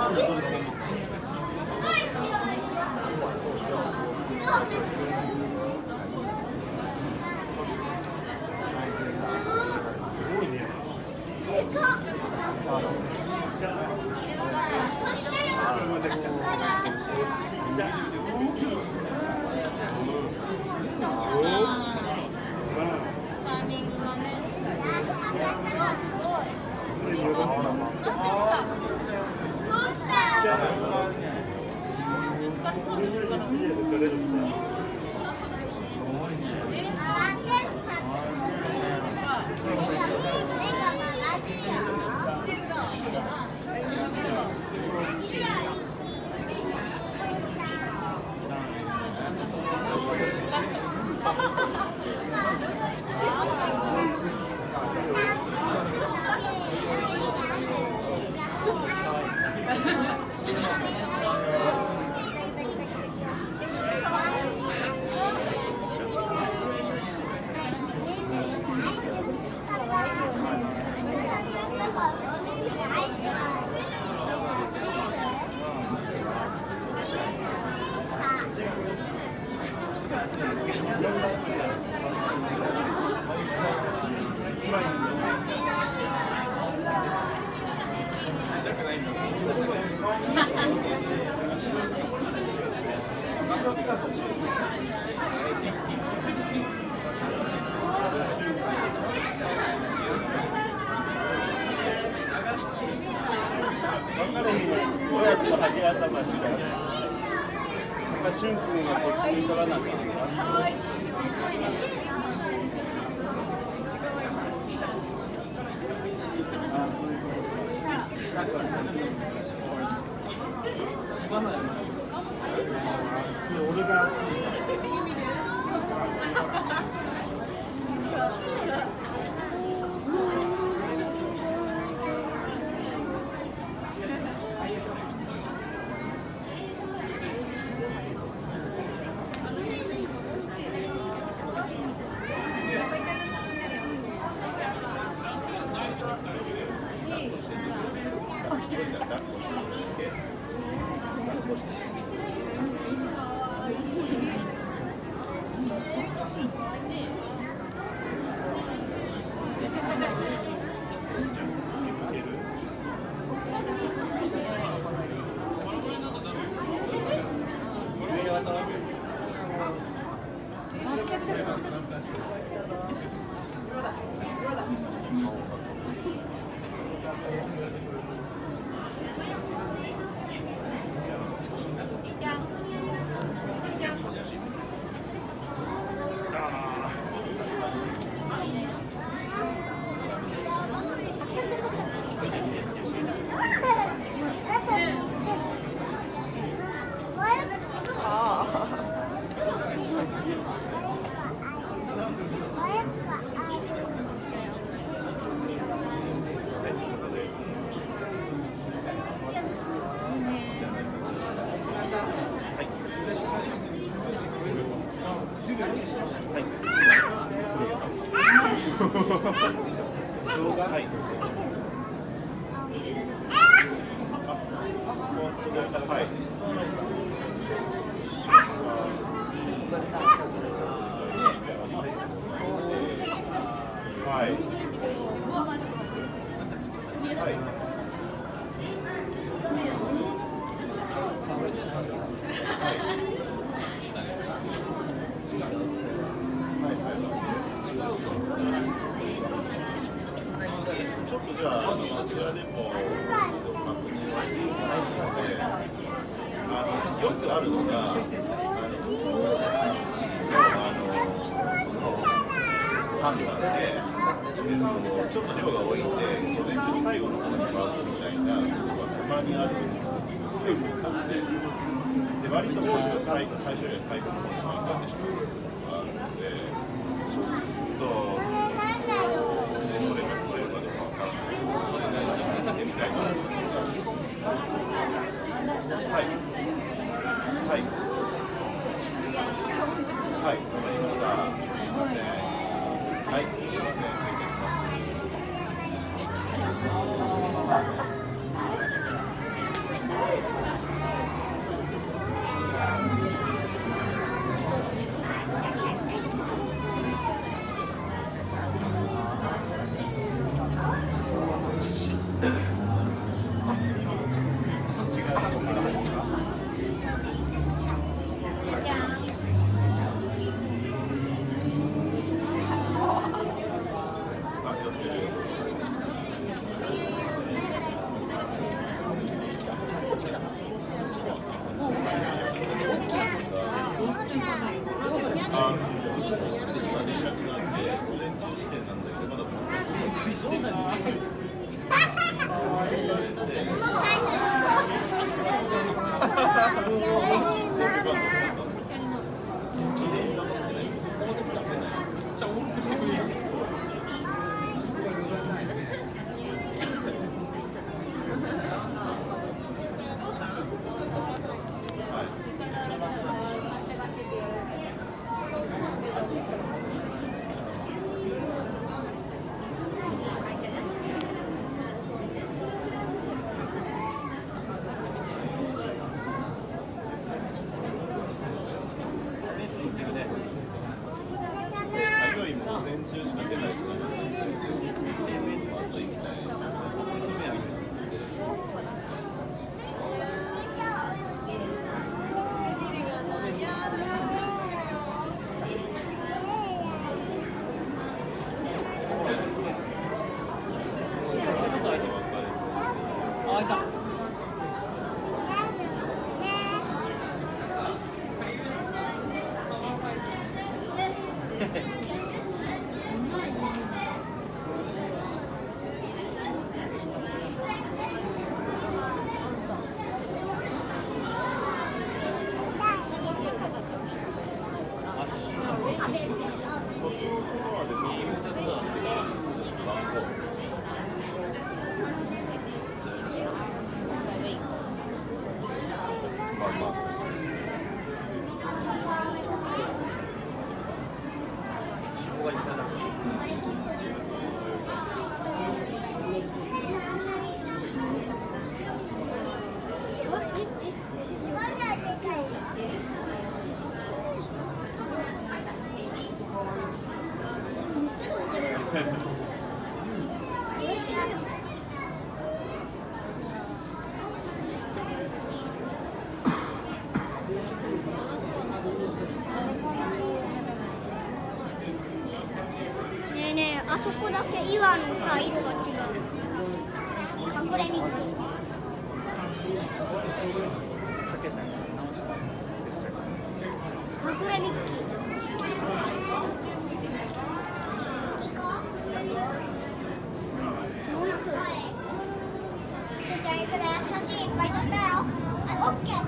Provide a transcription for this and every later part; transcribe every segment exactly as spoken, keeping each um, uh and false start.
はい。 ねえねえ、あそこだけ岩のさ色が違う。隠れミッキー。隠れミッキー。もう一個。じゃあ行くね。写真いっぱい撮ったよ。あ、オッケー。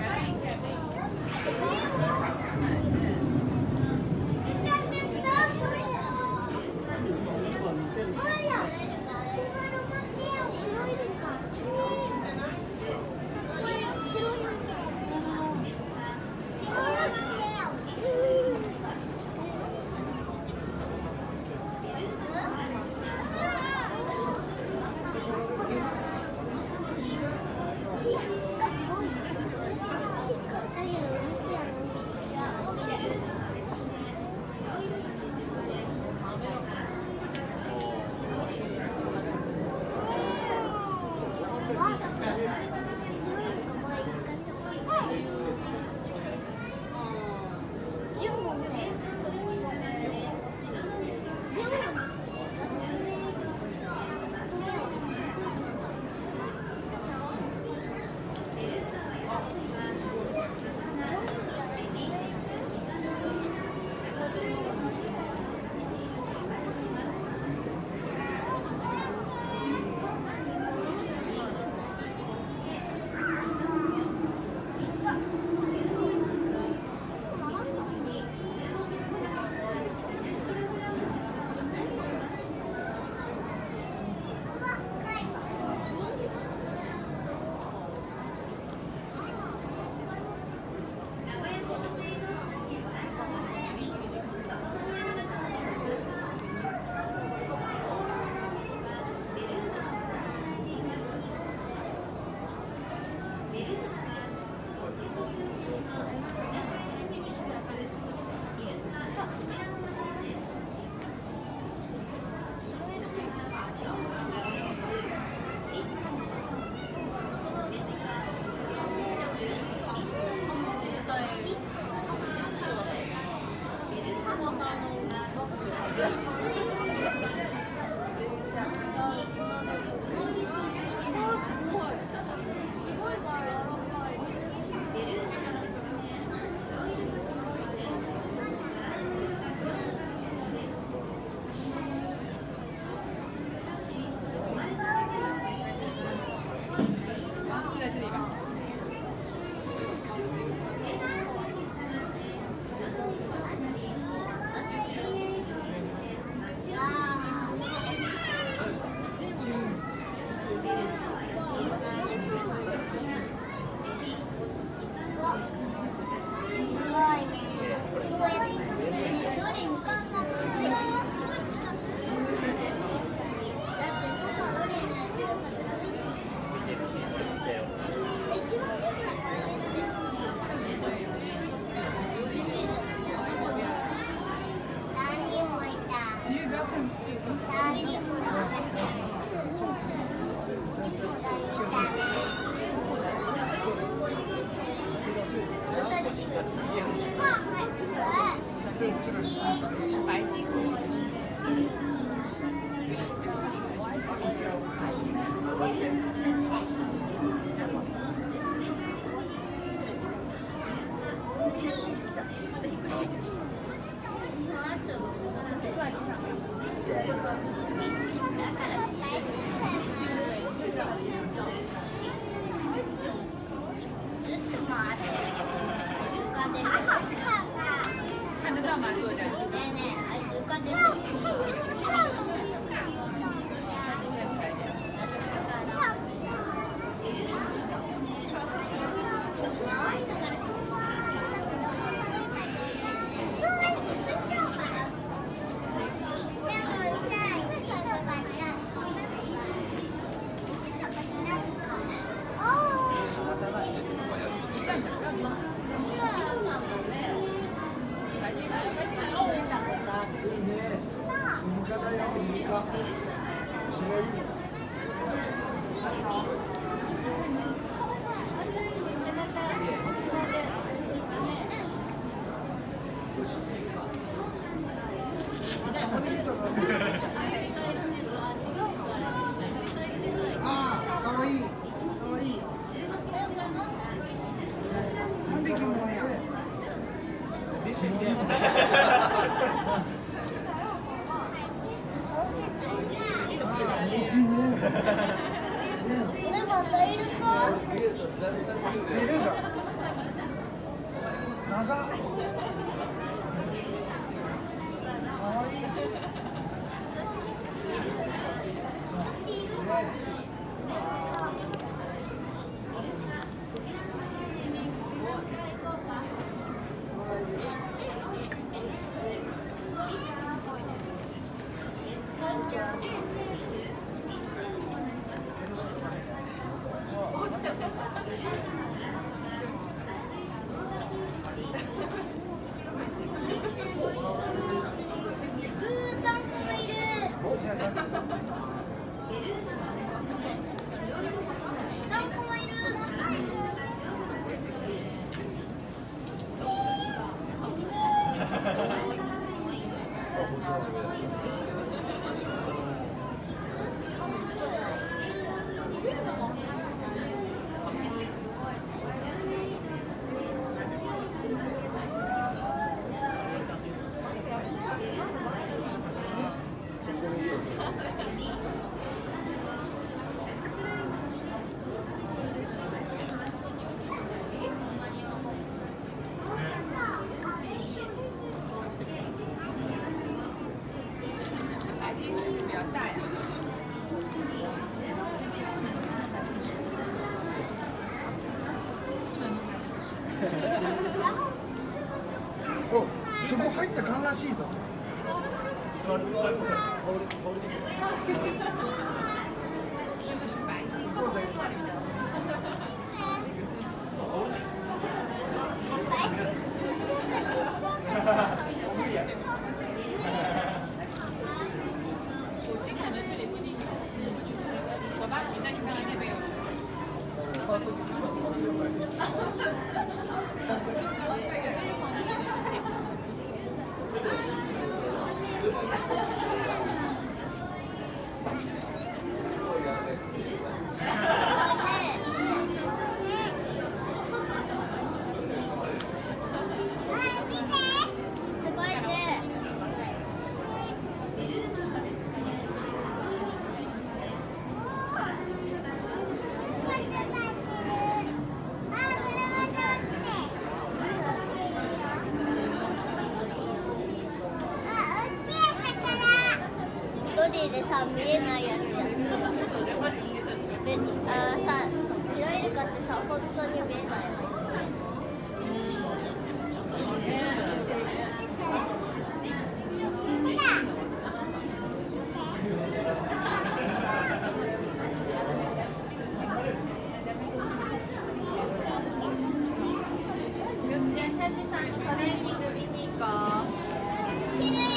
さんがいるか？ ベルガ長っかわいい。お、そこ入ったららしいぞ。 でさ、見えないやつやったで、あさ、白イルカってさ、本当に見えないの。 じゃあ、シャチさんにトレーニング見に行こう。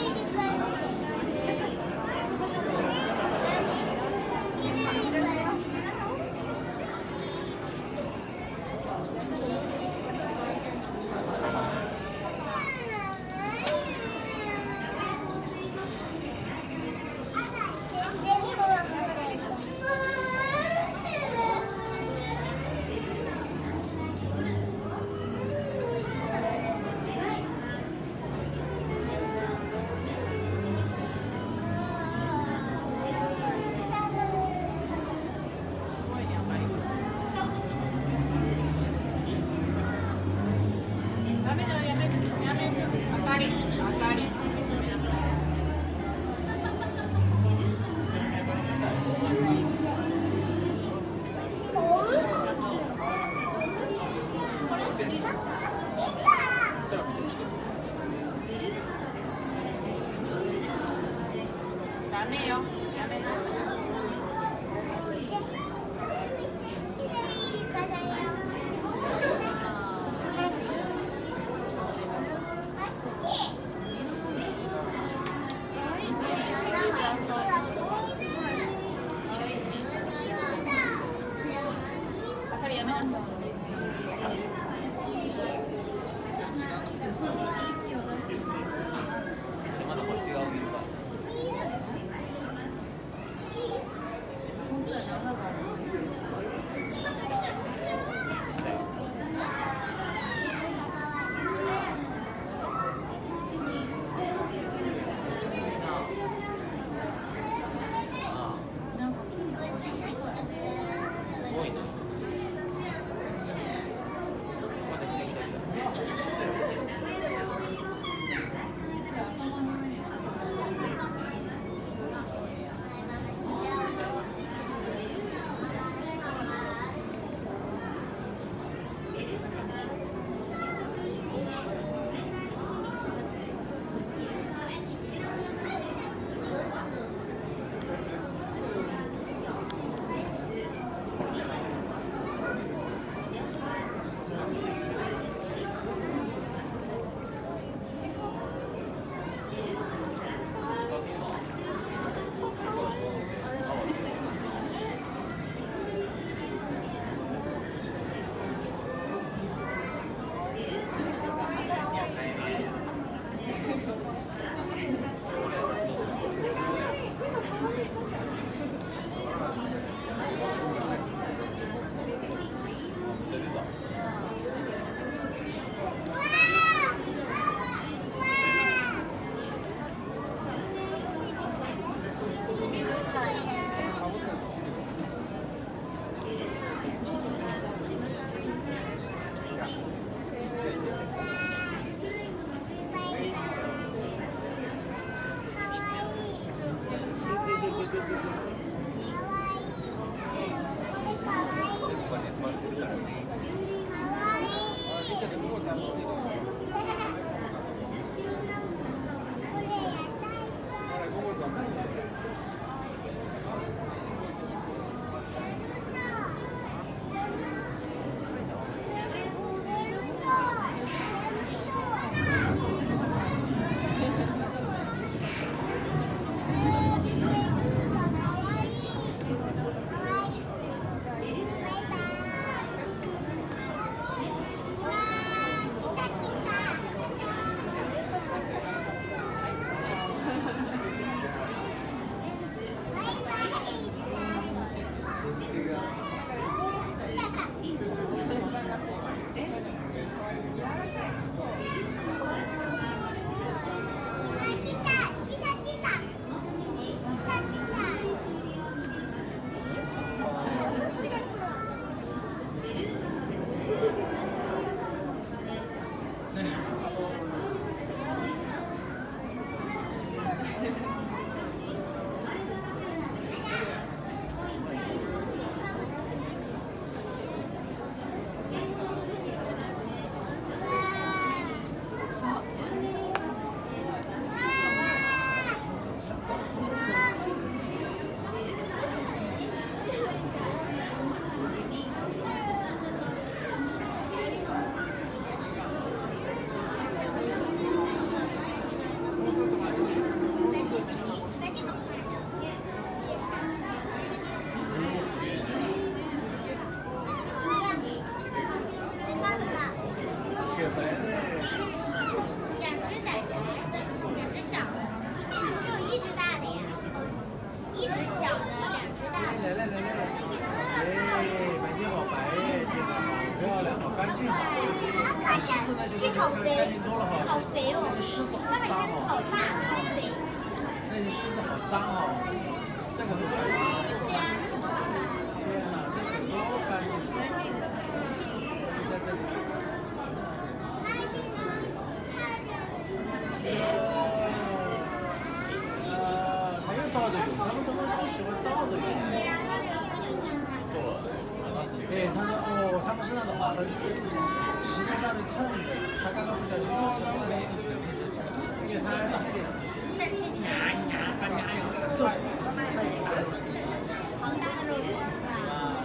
狮子那些这好肥干净多了哈。 好肥哦那些狮子好妈妈， 脏这个好哈， 大，好肥。 那些狮子好脏哈。这个是干净的。 对啊，这个好大。 天哪，这手多干净！在这里。呃，还有倒的有，他们都都喜欢倒的有。哎，他说哦，他们身上的划痕是自己石头上面蹭的，他刚刚不小心又蹭到了一个，因为他还打电，呀呀翻呀呀，就是他也打肉身。 好大的肉是吧？ 啊，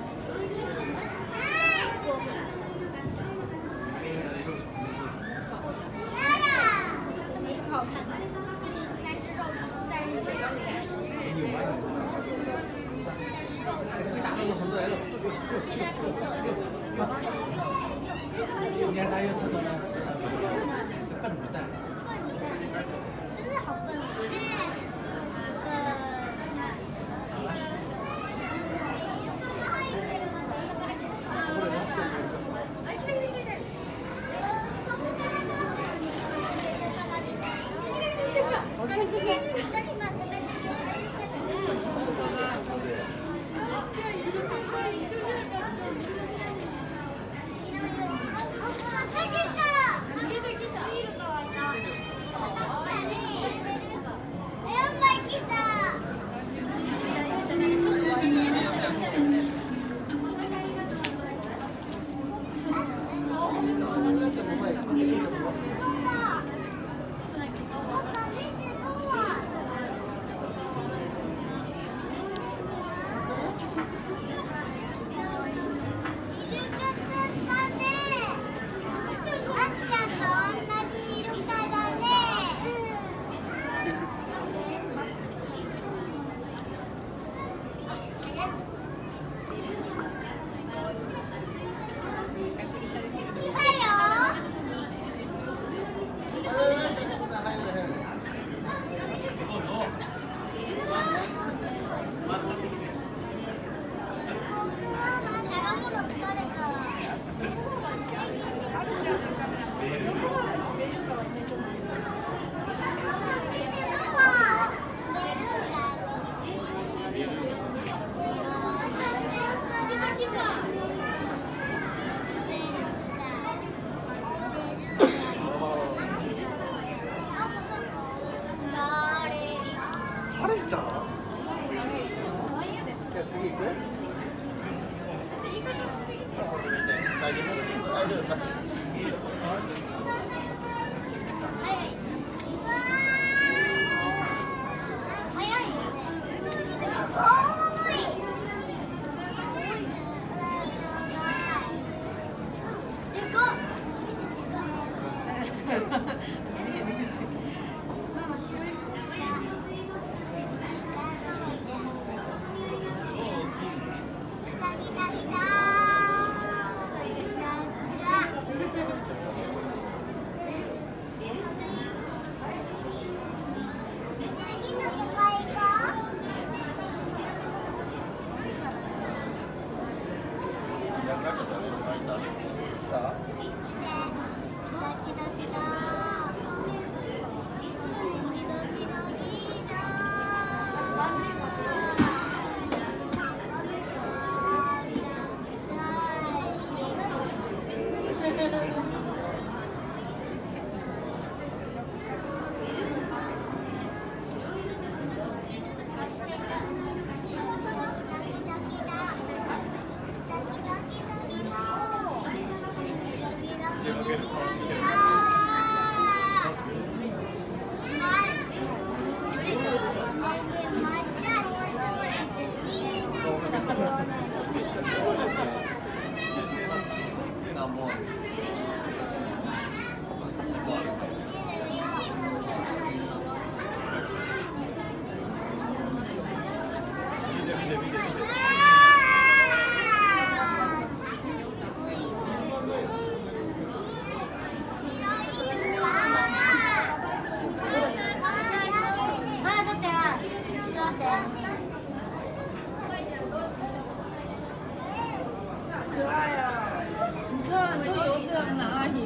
没什么好看的，一起三只肉在日本都有。 有啊有。这大肉虫子来了， 这家虫子， 你看他又蹭到那石头上面，这笨蛋。 真的好笨啊！ 晴れた？じゃあ次行く？大丈夫？大丈夫か？ 可爱啊！你看都游这哪里？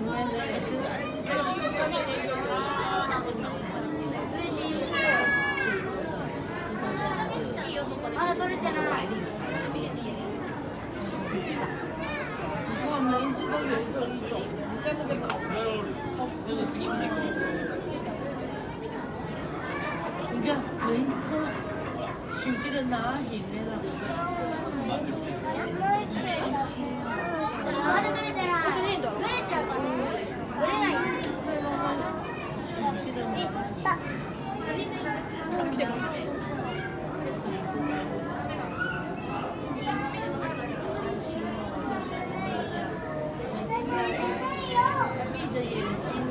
まだ取れてない。 哇，每一只都有一种一种，你在那个脑哦，这个次見ていこう。你看每一只都手機で哪型的啦？ まだ取れてない。取れちゃうかな。取れない。 手機でいった。来てください。 闭着眼睛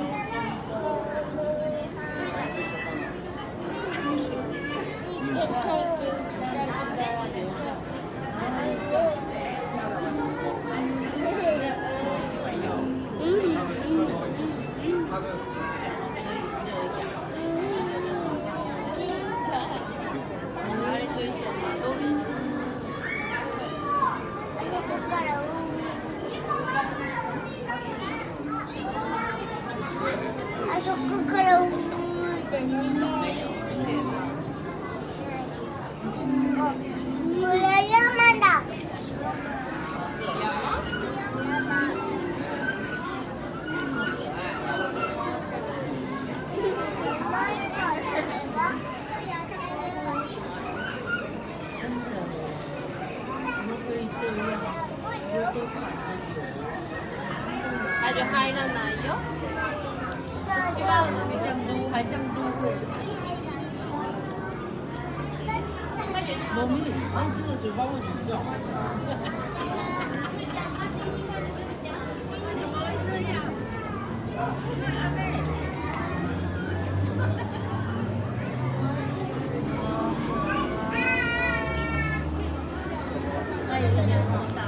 あそこからうーってね。あ、これ山だ。 真的，怎么可以这样？我都反着游。 它就入らないよ。違うの。 还这样撸，还这样撸会。猫咪，它真的嘴巴会吐掉。怎么会这样？阿妹。它有一点好大。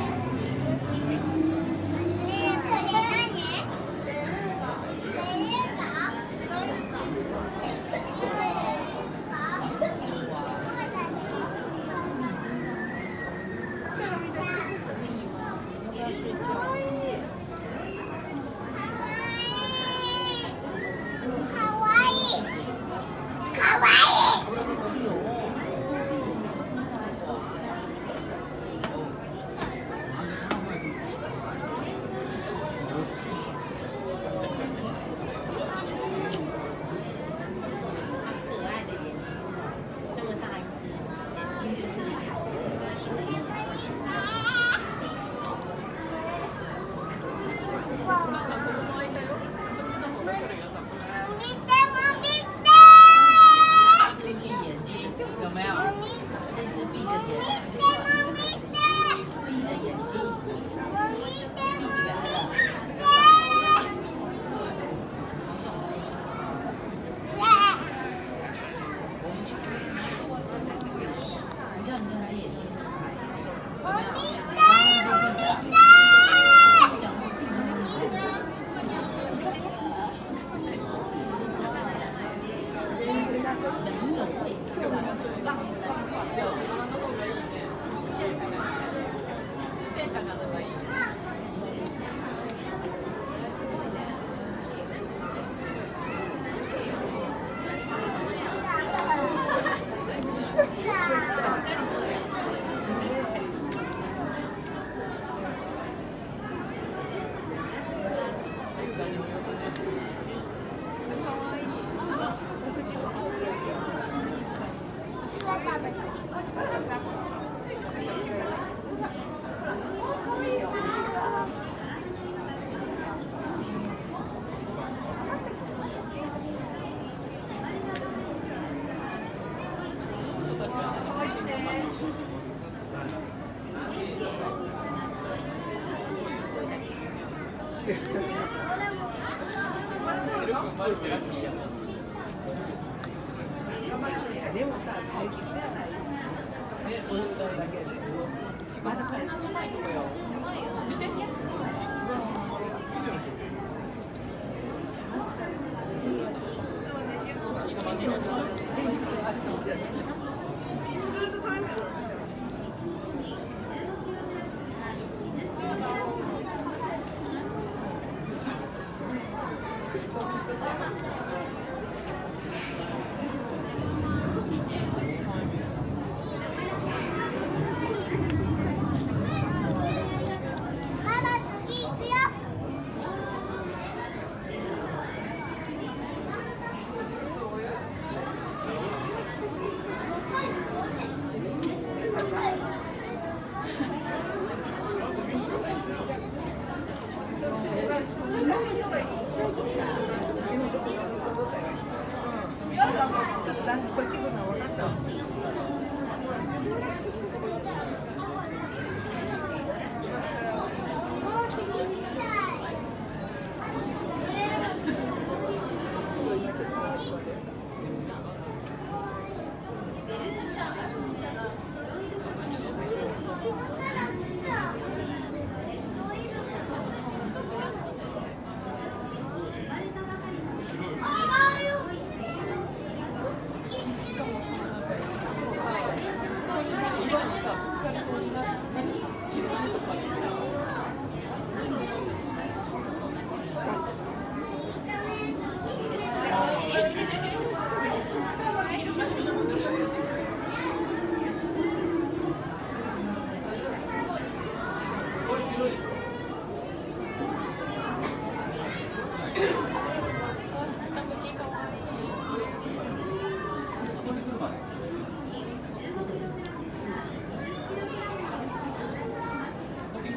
でもさ、対決やない。ね、泳ぐだけで。まださ、狭いとこよ。狭いよ。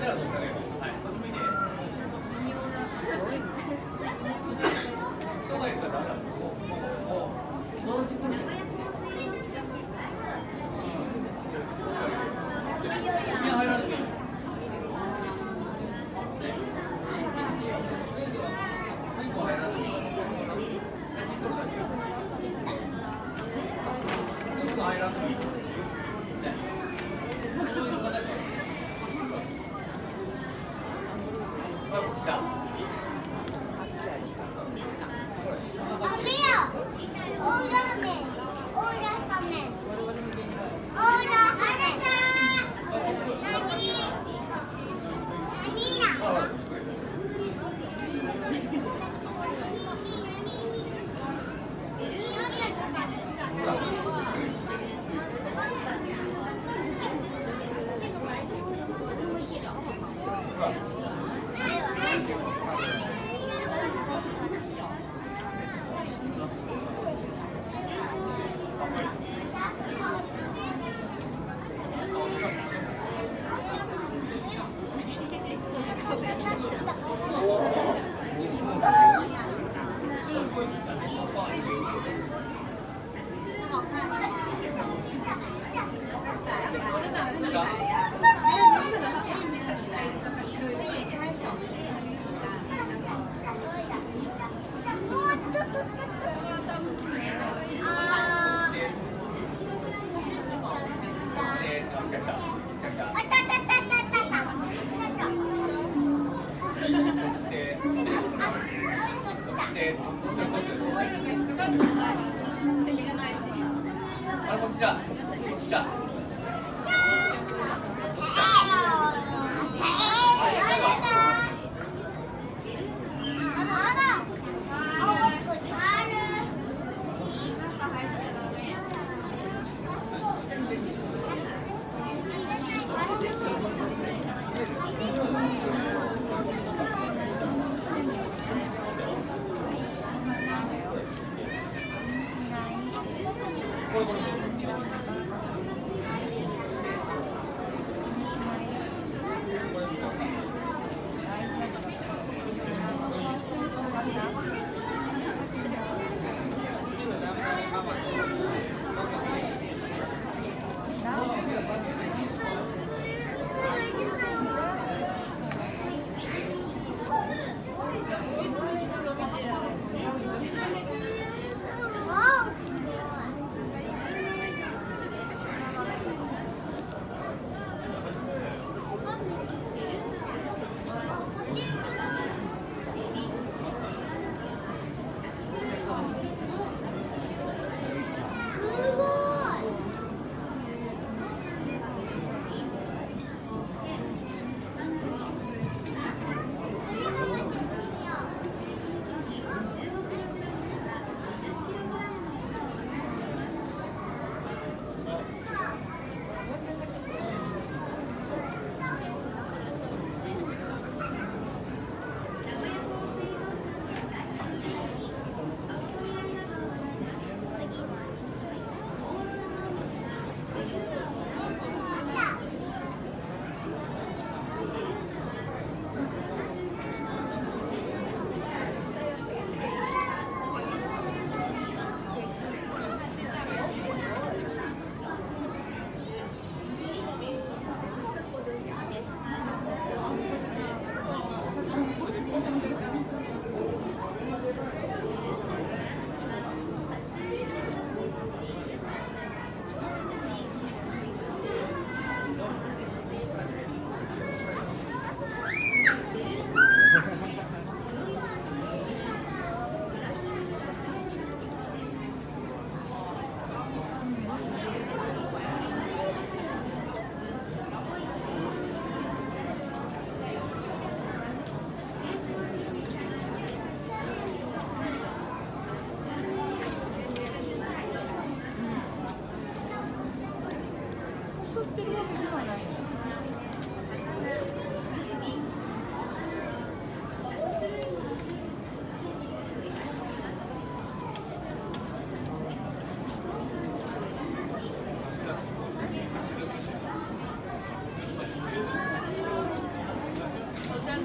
あ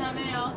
ダメよ。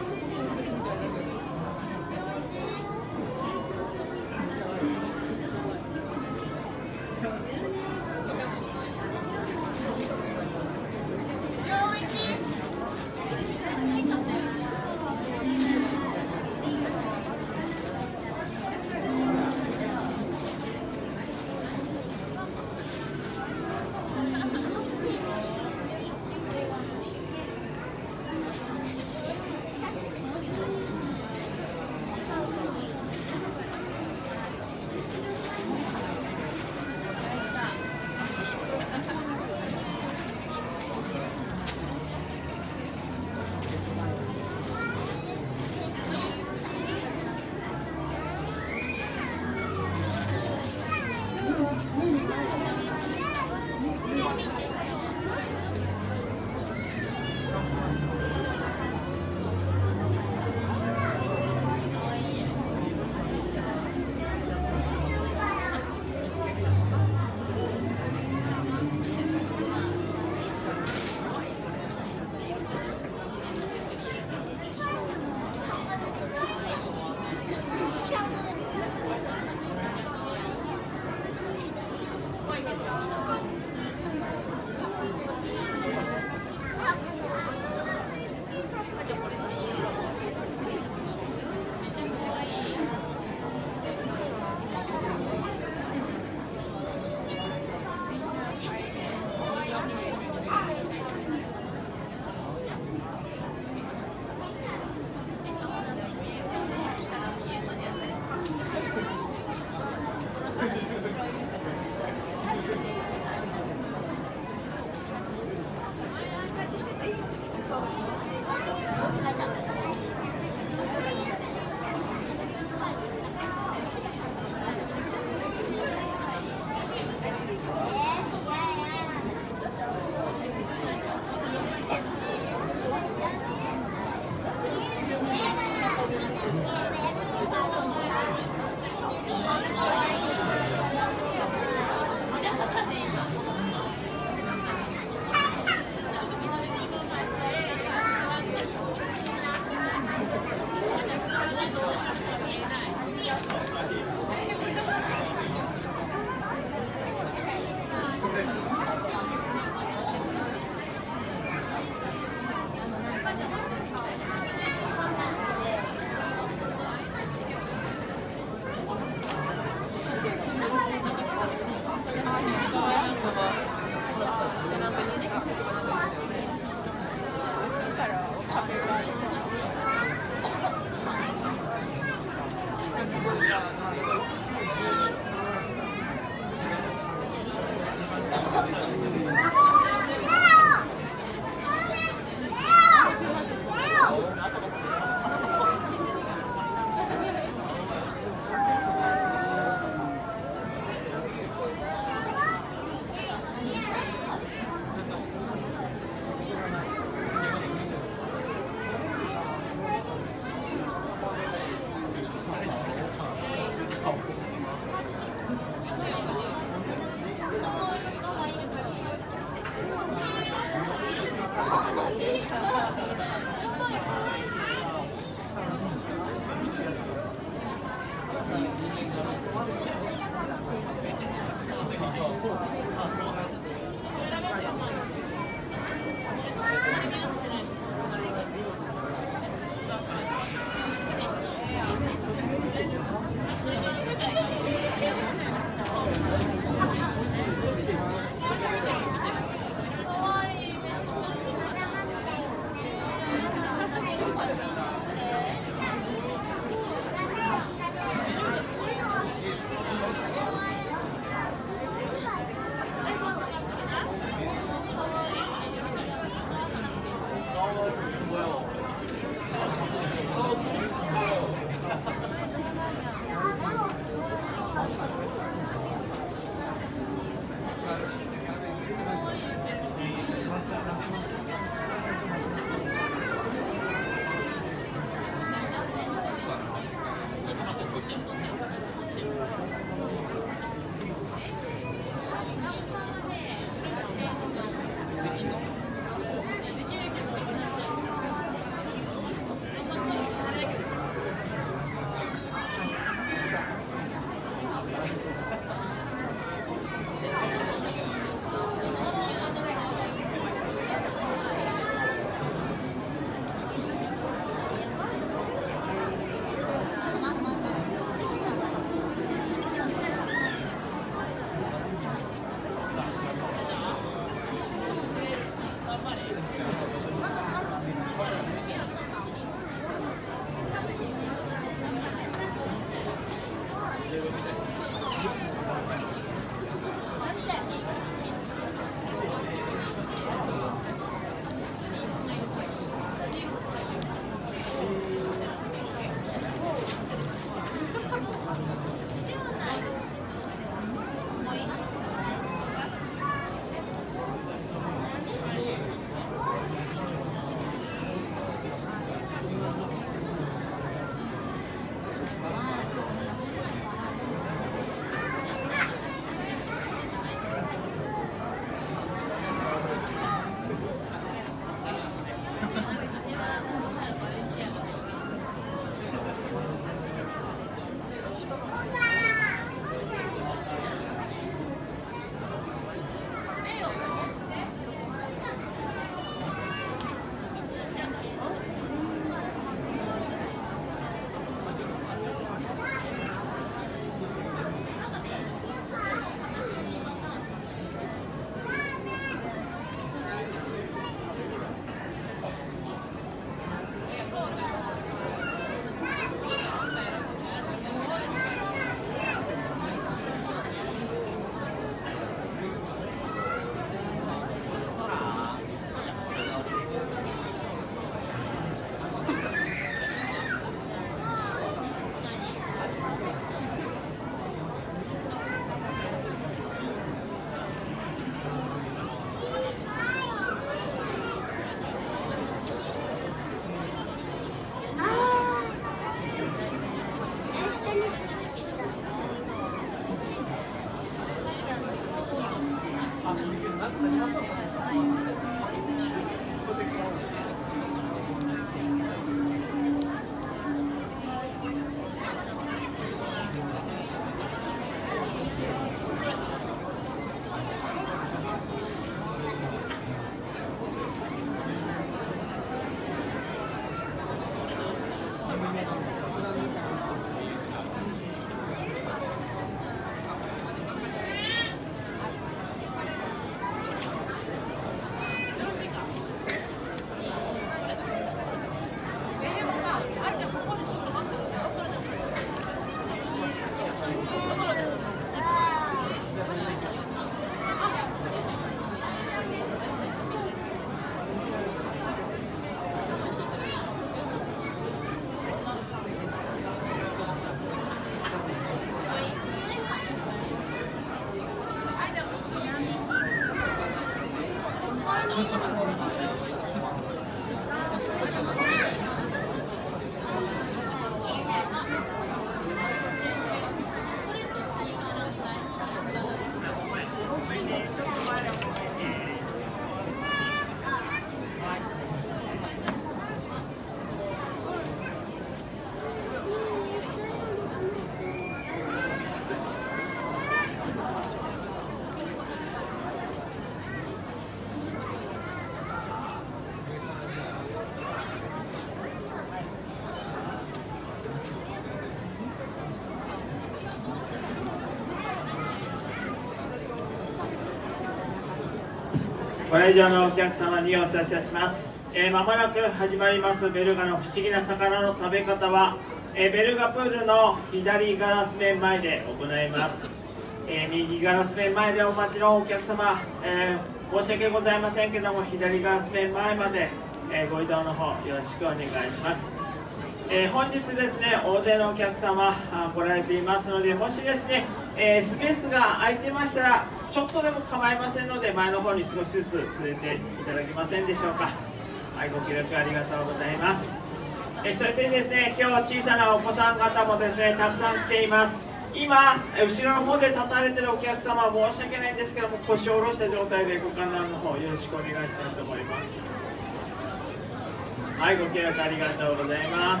ご来場のお客様にお知らせします。えー、間もなく始まりますベルガの不思議な魚の食べ方は、えー、ベルガプールの左ガラス面前で行います。えー、右ガラス面前でお待ちのお客様、えー、申し訳ございませんけども、左ガラス面前まで、えー、ご移動の方よろしくお願いします。えー、本日ですね、大勢のお客様あ来られていますので、もしですね、えー、スペースが空いてましたらちょっとでも構いませんので、前の方に少しずつ連れていただけませんでしょうか。はい、ご協力ありがとうございます。えー、そしてですね、今日小さなお子さん方もですね、たくさん来ています。今後ろの方で立たれているお客様、申し訳ないんですけども、腰を下ろした状態でご観覧の方よろしくお願いしたいと思います。はい、ご協力ありがとうございます。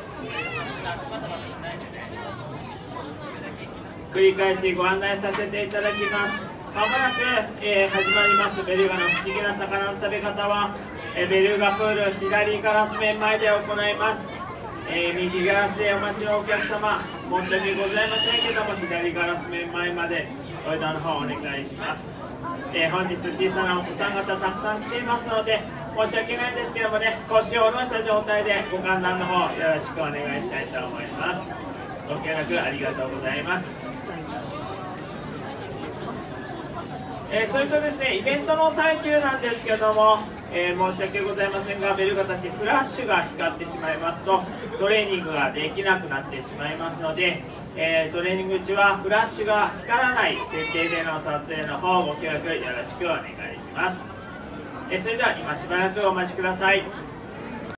繰り返しご案内させていただきます。まもなく、えー、始まりますベルガの不思議な魚の食べ方は、えー、ベルガプール左ガラス面前で行います。えー、右ガラスでお待ちのお客様、申し訳ございませんけども、左ガラス面前までご移動の方お願いします。えー、本日小さなお子さん方たくさん来ていますので、申し訳ないんですけどもね、腰を下ろした状態でご観覧の方よろしくお願いしたいと思います。ご協力ありがとうございます。えー、それとですね、イベントの最中なんですけども、えー、申し訳ございませんが、ベルガたちフラッシュが光ってしまいますとトレーニングができなくなってしまいますので、えー、トレーニング中はフラッシュが光らない設定での撮影の方ご協力よろしくお願いします。えー、それでは今しばらくお待ちください。